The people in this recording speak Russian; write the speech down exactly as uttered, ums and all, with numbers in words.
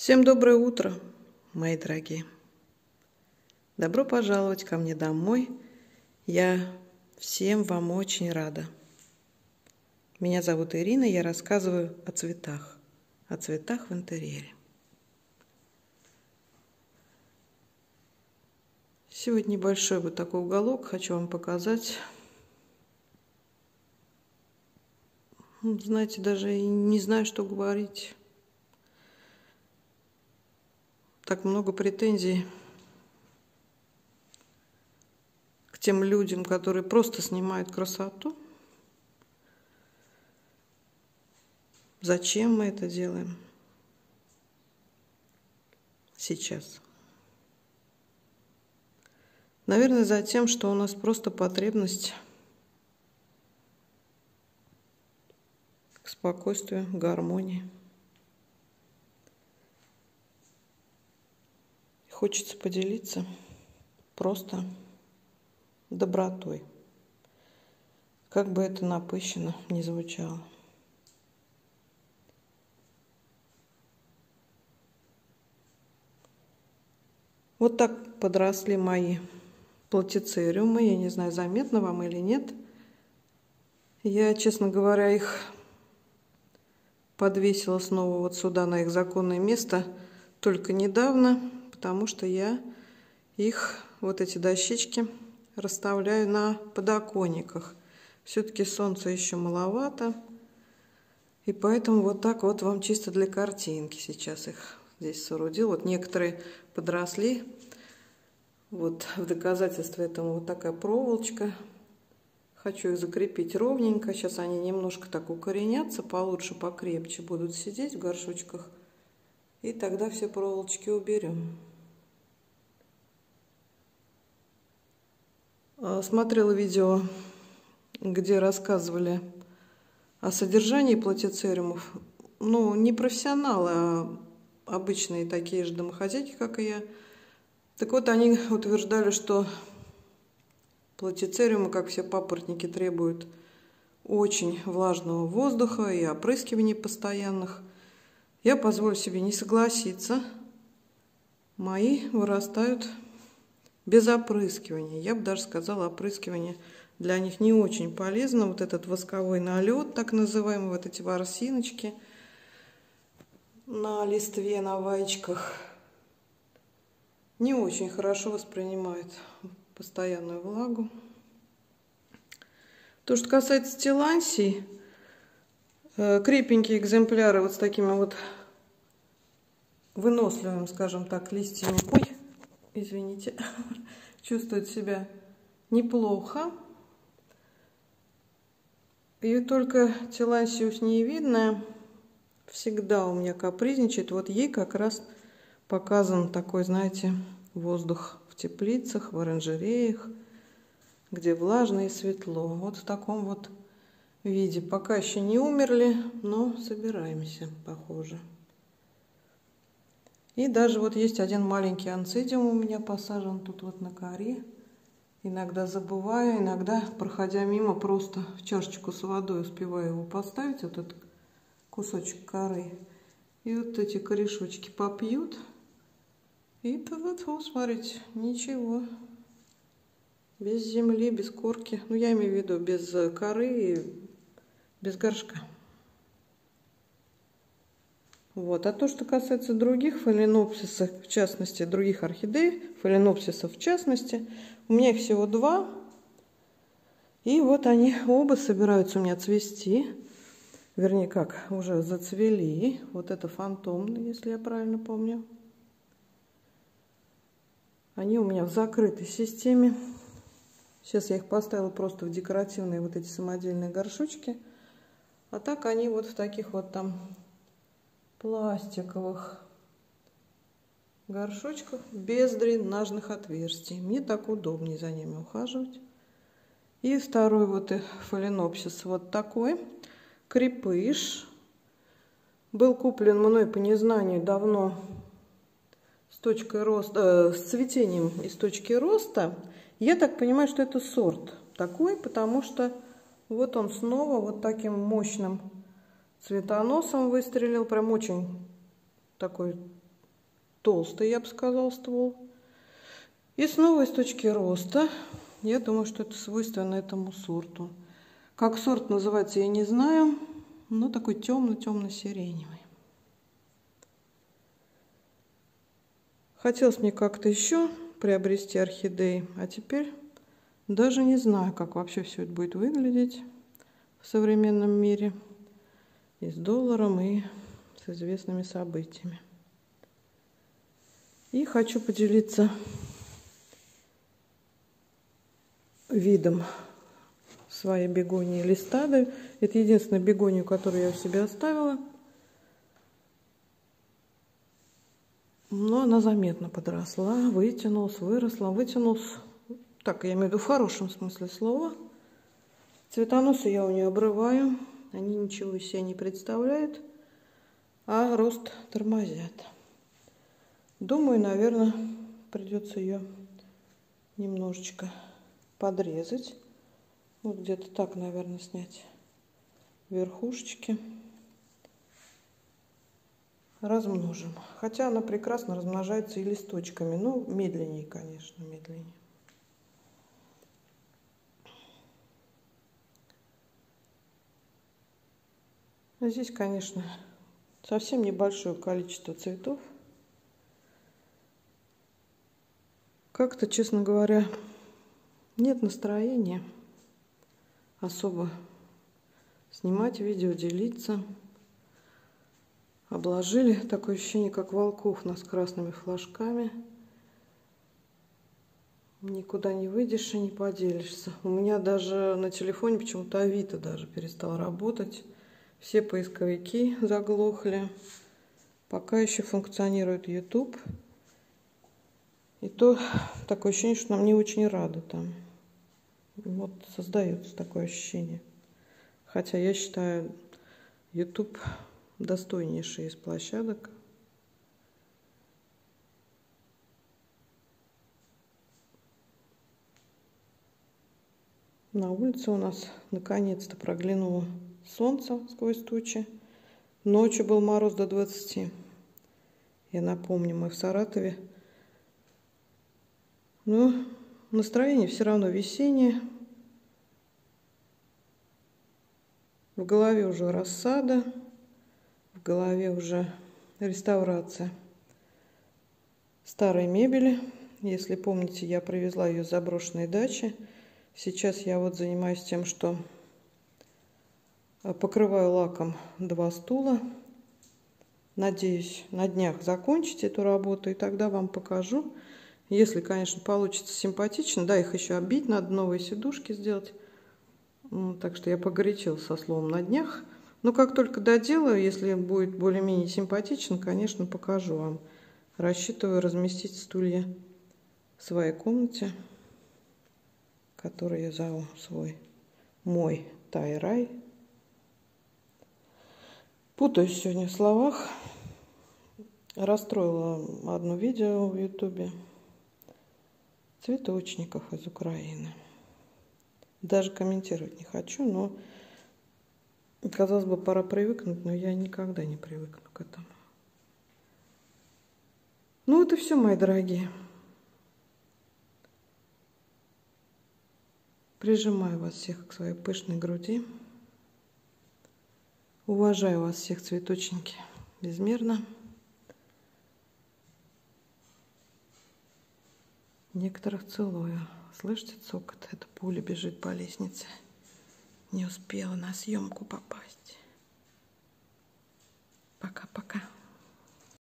Всем доброе утро, мои дорогие. Добро пожаловать ко мне домой. Я всем вам очень рада. Меня зовут Ирина, я рассказываю о цветах, о цветах в интерьере. Сегодня небольшой вот такой уголок хочу вам показать. Знаете, даже не знаю, что говорить. Так много претензий к тем людям, которые просто снимают красоту. Зачем мы это делаем сейчас? Наверное, за тем, что у нас просто потребность к спокойствию, к гармонии. Хочется поделиться просто добротой, как бы это напыщенно ни звучало. Вот так подросли мои платицериумы. Я не знаю, заметно вам или нет. Я, честно говоря, их подвесила снова вот сюда, на их законное место, только недавно, потому что я их, вот эти дощечки, расставляю на подоконниках. Все-таки солнца еще маловато, и поэтому вот так вот вам чисто для картинки сейчас их здесь соорудил. Вот некоторые подросли. Вот в доказательство этому вот такая проволочка. Хочу их закрепить ровненько. Сейчас они немножко так укоренятся, получше, покрепче будут сидеть в горшочках. И тогда все проволочки уберем. Смотрела видео, где рассказывали о содержании платицериумов. Ну, не профессионалы, а обычные такие же домохозяйки, как и я. Так вот, они утверждали, что платицериумы, как все папоротники, требуют очень влажного воздуха и опрыскиваний постоянных. Я позволю себе не согласиться. Мои вырастают без опрыскивания. Я бы даже сказала, опрыскивание для них не очень полезно. Вот этот восковой налет, так называемый, вот эти ворсиночки на листве, на ваечках, не очень хорошо воспринимают постоянную влагу. То, что касается тилансий, крепенькие экземпляры вот с такими вот выносливыми, скажем так, листьями, ой, извините, чувствуют себя неплохо. И только тилансиус неевидная всегда у меня капризничает. Вот ей как раз показан такой, знаете, воздух в теплицах, в оранжереях, где влажно и светло. Вот в таком вот виде. Пока еще не умерли, но собираемся, похоже. И даже вот есть один маленький анцидиум у меня посажен тут вот на коре. Иногда забываю, иногда, проходя мимо, просто в чашечку с водой успеваю его поставить, вот этот кусочек коры. И вот эти корешочки попьют. И тут, вот, смотрите, ничего. Без земли, без корки. Ну, я имею в виду без коры и без горшка. Вот. А то, что касается других фаленопсисов, в частности, других орхидей, фаленопсисов в частности, у меня их всего два. И вот они оба собираются у меня цвести. Вернее, как, уже зацвели. Вот это фантомный, если я правильно помню. Они у меня в закрытой системе. Сейчас я их поставила просто в декоративные вот эти самодельные горшочки. А так они вот в таких вот там пластиковых горшочках без дренажных отверстий. Мне так удобнее за ними ухаживать. И второй вот фаленопсис вот такой. Крепыш. Был куплен мной по незнанию давно с точкой роста, э, с цветением из точки роста. Я так понимаю, что это сорт такой, потому что вот он снова вот таким мощным цветоносом выстрелил. Прям очень такой толстый, я бы сказал, ствол. И снова из точки роста. Я думаю, что это свойственно этому сорту. Как сорт называется, я не знаю, но такой темно-темно-сиреневый. Хотелось мне как-то еще приобрести орхидеи, а теперь даже не знаю, как вообще все это будет выглядеть в современном мире и с долларом, и с известными событиями. И хочу поделиться видом своей бегонии листады. Это единственная бегония, которую я у себя оставила. Но она заметно подросла, вытянулась, выросла, вытянулась. Так, я имею в виду в хорошем смысле слова. Цветоносы я у нее обрываю. Они ничего из себя не представляют, а рост тормозят. Думаю, наверное, придется ее немножечко подрезать. Вот где-то так, наверное, снять верхушечки. Размножим. Хотя она прекрасно размножается и листочками. Ну, медленнее, конечно, медленнее. Здесь, конечно, совсем небольшое количество цветов. Как-то, честно говоря, нет настроения особо снимать видео, делиться. Обложили, такое ощущение, как волков нас красными флажками. Никуда не выйдешь и не поделишься. У меня даже на телефоне почему-то Авито даже перестал работать. Все поисковики заглохли. Пока еще функционирует YouTube. И то такое ощущение, что нам не очень рады там. Вот создается такое ощущение. Хотя я считаю YouTube достойнейший из площадок. На улице у нас наконец-то проглянуло солнце сквозь тучи. Ночью был мороз до двадцати. Я напомню, мы в Саратове. Но настроение все равно весеннее. В голове уже рассада. В голове уже реставрация старой мебели. Если помните, я привезла ее с заброшенной дачи. Сейчас я вот занимаюсь тем, что покрываю лаком два стула. Надеюсь, на днях закончить эту работу, и тогда вам покажу. Если, конечно, получится симпатично. Да, их еще оббить, надо новые сидушки сделать. Так что я погорячилась со словом «на днях». Но как только доделаю, если будет более-менее симпатично, конечно, покажу вам. Рассчитываю разместить стулья в своей комнате, которую я зову свой, мой тай-рай. Путаюсь сегодня в словах. Расстроила одно видео в ютубе цветочников из Украины. Даже комментировать не хочу, но, казалось бы, пора привыкнуть, но я никогда не привыкну к этому. Ну вот и все, мои дорогие. Прижимаю вас всех к своей пышной груди. Уважаю вас всех, цветочники, безмерно. Некоторых целую. Слышите цокот? Это пуля бежит по лестнице. Не успела на съемку попасть. Пока-пока.